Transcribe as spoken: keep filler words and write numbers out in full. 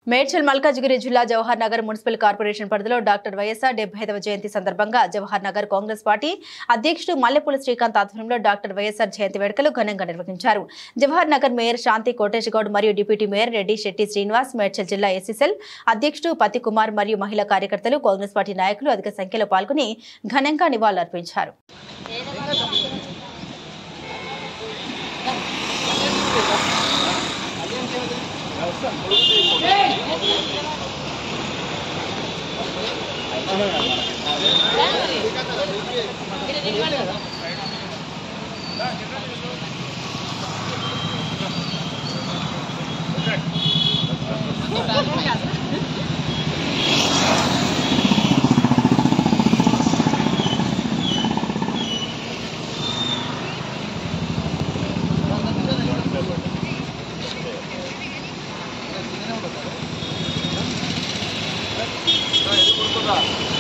మేడ్చల్ మల్కాజ్గిరి జిల్లా Jawahar Nagar municipal corporation పరిధిలో doctor YSR డెబ్బై ఐదవ జయంతి సందర్భంగా జవహర్ నగర్ కాంగ్రెస్ పార్టీ అధ్యక్షుడు మల్లెపూల శ్రీకాంత్ ఆధ్వర్యంలో డాక్టర్ వైఎస్ఆర్ జయంతి వేడుకలు ఘనంగా నిర్వహించారు. జవహర్ నగర్ మేయర్ శాంతి కోటేష్ గౌడ్ మరియు డిప్యూటీ మేయర్ రెడ్డి శెట్టి శ్రీనివాస్, మేడ్చల్ జిల్లా ఎస్సీసెల్ అధ్యక్షుడు పతి కుమార్ మరియు మహిళా కార్యకర్తలు కాంగ్రెస్ పార్టీ నాయకులు అధిక సంఖ్యలో పాల్గొని ఘనంగా నివాళులర్పించారు. Nah,